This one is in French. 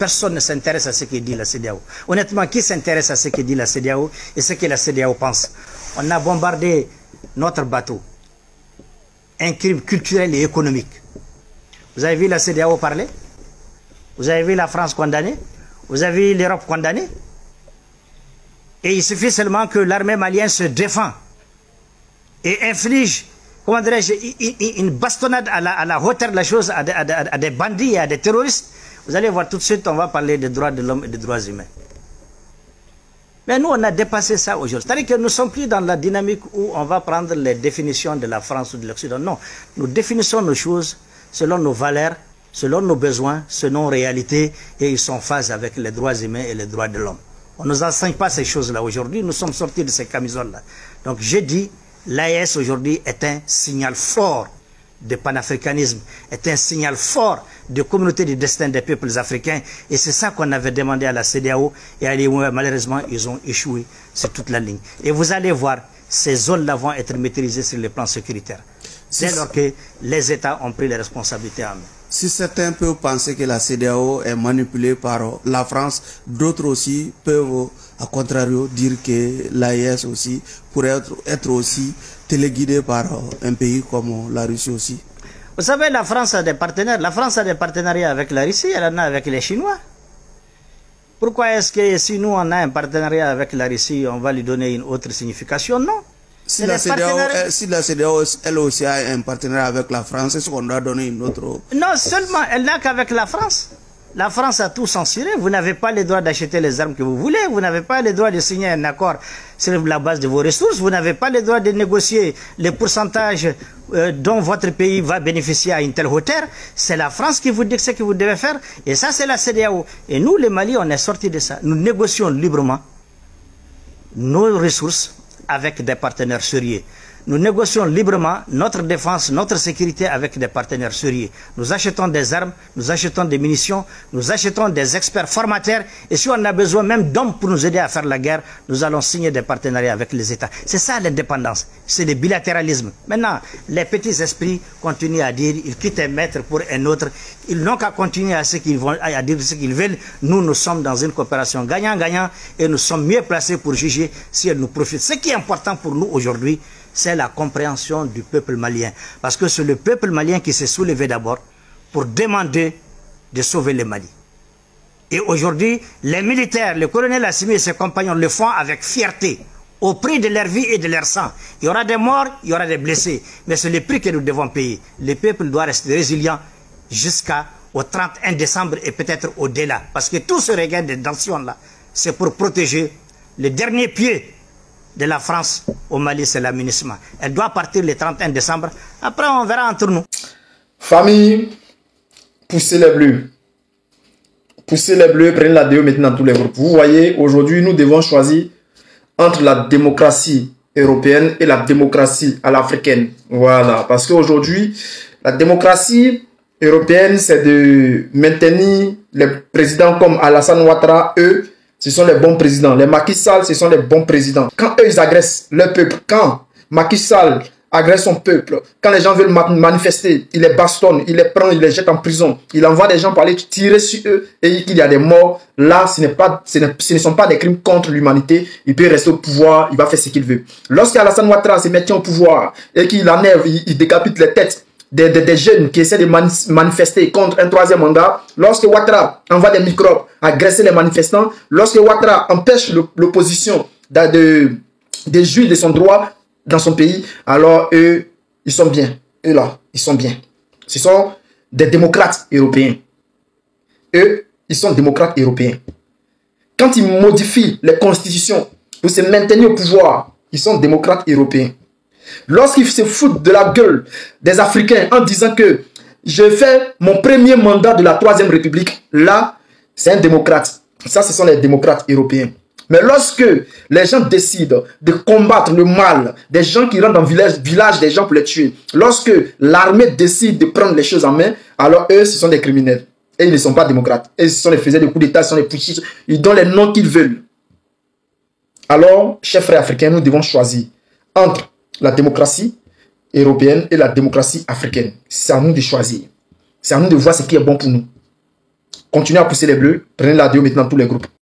personne ne s'intéresse à ce que dit la CEDEAO. Honnêtement, qui s'intéresse à ce que dit la CEDEAO et ce que la CEDEAO pense? On a bombardé notre bateau. Un crime culturel et économique. Vous avez vu la CEDEAO parler? Vous avez vu la France condamnée? Vous avez vu l'Europe condamnée? Et il suffit seulement que l'armée malienne se défend et inflige, comment dirais-je, une bastonnade à la hauteur de la chose à des bandits et à des terroristes. Vous allez voir tout de suite, on va parler des droits de l'homme et des droits humains. Mais nous, on a dépassé ça aujourd'hui. C'est-à-dire que nous ne sommes plus dans la dynamique où on va prendre les définitions de la France ou de l'Occident. Non, nous définissons nos choses selon nos valeurs, selon nos besoins, selon nos réalités, et ils sont en phase avec les droits humains et les droits de l'homme. On ne nous enseigne pas ces choses-là aujourd'hui, nous sommes sortis de ces camisoles-là. Donc j'ai dit, l'AES aujourd'hui est un signal fort de panafricanisme, est un signal fort de communauté du destin des peuples africains, et c'est ça qu'on avait demandé à la CEDEAO, et malheureusement ils ont échoué sur toute la ligne. Et vous allez voir, ces zones-là vont être maîtrisées sur le plan sécuritaire, dès lors que les États ont pris les responsabilités en main. Si certains peuvent penser que la CEDEAO est manipulée par la France, d'autres aussi peuvent, à contrario, dire que l'AES aussi pourrait être aussi téléguidée par un pays comme la Russie aussi. Vous savez, la France a des partenaires. La France a des partenariats avec la Russie, elle en a avec les Chinois. Pourquoi est-ce que si nous on a un partenariat avec la Russie, on va lui donner une autre signification? Non. Si la CEDEAO, elle aussi a un partenariat avec la France, est-ce qu'on doit donner une autre... Non, seulement, elle n'a qu'avec la France. La France a tout censuré. Vous n'avez pas le droit d'acheter les armes que vous voulez. Vous n'avez pas le droit de signer un accord sur la base de vos ressources. Vous n'avez pas le droit de négocier les pourcentages dont votre pays va bénéficier à une telle hauteur. C'est la France qui vous dit ce que vous devez faire. Et ça, c'est la CEDEAO. Et nous, les Mali, on est sortis de ça. Nous négocions librement nos ressources avec des partenaires sérieux. Nous négocions librement notre défense, notre sécurité avec des partenaires sérieux. Nous achetons des armes, nous achetons des munitions, nous achetons des experts formateurs. Et si on a besoin même d'hommes pour nous aider à faire la guerre, nous allons signer des partenariats avec les États. C'est ça l'indépendance, c'est le bilatéralisme. Maintenant, les petits esprits continuent à dire, ils quittent un maître pour un autre. Ils n'ont qu'à continuer à dire ce qu'ils veulent. Nous, nous sommes dans une coopération gagnant-gagnant et nous sommes mieux placés pour juger si elle nous profite. Ce qui est important pour nous aujourd'hui, c'est la compréhension du peuple malien. Parce que c'est le peuple malien qui s'est soulevé d'abord pour demander de sauver le Mali. Et aujourd'hui, les militaires, le colonel Assimi et ses compagnons le font avec fierté, au prix de leur vie et de leur sang. Il y aura des morts, il y aura des blessés, mais c'est le prix que nous devons payer. Le peuple doit rester résilient jusqu'au 31 décembre et peut-être au-delà. Parce que tout ce regain de tension-là, c'est pour protéger le dernier pied de la France au Mali, c'est l'amunissement. Elle doit partir le 31 décembre. Après, on verra entre nous. Famille, poussez les bleus. Poussez les bleus, prenez la déo maintenant dans tous les groupes. Vous voyez, aujourd'hui, nous devons choisir entre la démocratie européenne et la démocratie à l'africaine. Voilà, parce qu'aujourd'hui, la démocratie européenne, c'est de maintenir les présidents comme Alassane Ouattara, eux, ce sont les bons présidents. Les Macky Sall, ce sont les bons présidents. Quand eux, ils agressent leur peuple, quand Macky Sall agresse son peuple, quand les gens veulent manifester, il les bastonne, il les prend, il les jette en prison, il envoie des gens pour aller tirer sur eux et qu'il y a des morts. Là, ce ne sont pas des crimes contre l'humanité. Il peut rester au pouvoir, il va faire ce qu'il veut. Lorsqu'Alassane Ouattara se met au pouvoir et qu'il enlève, il décapite les têtes des jeunes qui essaient de manifester contre un troisième mandat, lorsque Ouattara envoie des microbes agresser les manifestants, lorsque Ouattara empêche l'opposition de jouir de son droit dans son pays, alors eux, ils sont bien. Eux là, ils sont bien. Ce sont des démocrates européens. Eux, ils sont démocrates européens. Quand ils modifient les constitutions pour se maintenir au pouvoir, ils sont démocrates européens. Lorsqu'ils se foutent de la gueule des Africains en disant que je fais mon premier mandat de la 3e République, là, c'est un démocrate. Ça, ce sont les démocrates européens. Mais lorsque les gens décident de combattre le mal, des gens qui rentrent dans le village des gens pour les tuer, lorsque l'armée décide de prendre les choses en main, alors eux, ce sont des criminels. Et ils ne sont pas démocrates. Et ce sont les faiseurs de coups d'État, ce sont les putschistes. Ils donnent les noms qu'ils veulent. Alors, chers frères africains, nous devons choisir entre la démocratie européenne et la démocratie africaine. C'est à nous de choisir. C'est à nous de voir ce qui est bon pour nous. Continuez à pousser les bleus. Prenez l'ADO maintenant tous les groupes.